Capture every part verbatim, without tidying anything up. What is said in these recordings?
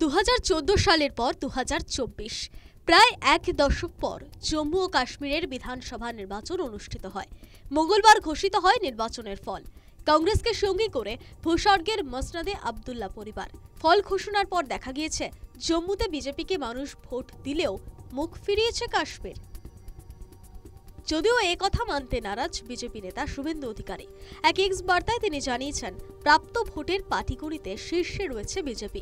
দু হাজার চোদ্দ সালের পর দু হাজার চব্বিশ প্রায় এক দশক পর জম্মু ও কাশ্মীরের বিধানসভা নির্বাচন অনুষ্ঠিত হয়। মঙ্গলবার ঘোষিত হয় নির্বাচনের ফল। কংগ্রেসকে সঙ্গী করে ভূস্বর্গের মসনদে আবদুল্লাহ পরিবার। ফল ঘোষণার পর দেখা গিয়েছে জম্মুতে বিজেপিকে মানুষ ভোট দিলেও মুখ ফিরিয়েছে কাশ্মীর। যদিও এ কথা মানতে নারাজ বিজেপি নেতা শুভেন্দু অধিকারী। এক এক্স বার্তায় তিনি জানিয়েছেন, প্রাপ্ত ভোটের পাটিগণিতে শীর্ষে রয়েছে বিজেপি।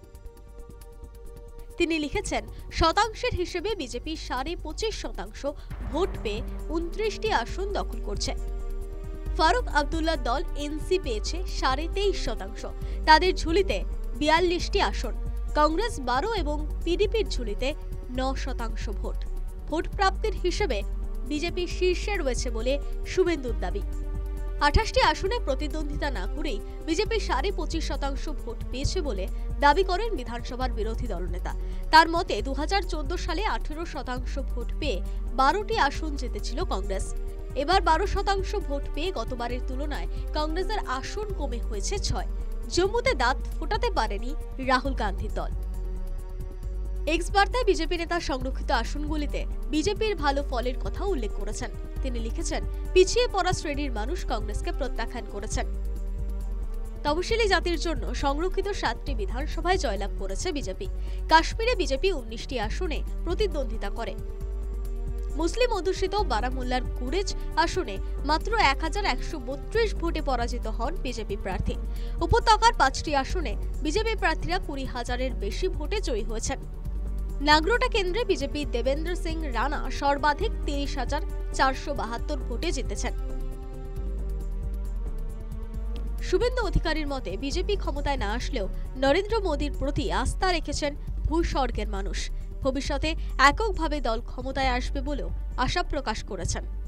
তিনি লিখেছেন, শতাংশের হিসেবে বিজেপি সাড়ে পঁচিশ শতাংশ ভোট পেয়ে উনত্রিশটি আসন দখল করছে। ফারুক আবদুল্লাহ দল এনসি পেয়েছে সাড়ে তেইশ শতাংশ, তাদের ঝুলিতে বিয়াল্লিশটি আসন। কংগ্রেস বারো এবং পিডিপির ঝুলিতে ন শতাংশ ভোট। ভোট প্রাপ্তির হিসেবে বিজেপি শীর্ষে রয়েছে বলে শুভেন্দুর দাবি। আঠাশটি আসনে প্রতিদ্বন্দ্বিতা না করেই বিজেপি সাড়ে পঁচিশ শতাংশ ভোট পেয়েছে বলে দাবি করেন বিধানসভার বিরোধী দলনেতা। তার মতে দু হাজার চোদ্দ সালে আঠেরো শতাংশ ভোট পেয়ে বারোটি আসন জিতেছিল কংগ্রেস। এবার বারো শতাংশ ভোট পেয়ে গতবারের তুলনায় কংগ্রেসের আসন কমে হয়েছে ছয়। জম্মুতে দাঁত ফোটাতে পারেনি রাহুল গান্ধীর দল। এক্স বার্তায় বিজেপি নেতা সংরক্ষিত আসনগুলিতে বিজেপির ভালো ফলের কথা উল্লেখ করেছেন। তিনি লিখেছেন, পিছিয়ে পড়া শ্রেণীর মানুষ কংগ্রেসকে প্রত্যাখ্যান করেছেন। তপশিলি জাতির জন্য সংরক্ষিত সাতটি বিধানসভায় জয়লাভ করেছে বিজেপি। কাশ্মীরে বিজেপি উনিশটি আসনে প্রতিদ্বন্দ্বিতা করে। মুসলিম অধ্যুষিত বারামুল্লার গুরেজ আসনে মাত্র এক হাজার একশো বত্রিশ ভোটে পরাজিত হন বিজেপি প্রার্থী। উপত্যকার পাঁচটি আসনে বিজেপি প্রার্থীরা কুড়ি হাজারের বেশি ভোটে জয়ী হয়েছেন। নাগরোটা কেন্দ্রে বিজেপি দেবেন্দ্র সিং রানা সর্বাধিক তিরিশ হাজার চারশো বাহাত্তর ভোটে জিতেছেন। শুভেন্দু অধিকারীর মতে, বিজেপি ক্ষমতায় না আসলেও নরেন্দ্র মোদীর প্রতি আস্থা রেখেছেন ভূস্বর্গের মানুষ। ভবিষ্যতে এককভাবে দল ক্ষমতায় আসবে বলেও আশা প্রকাশ করেছেন।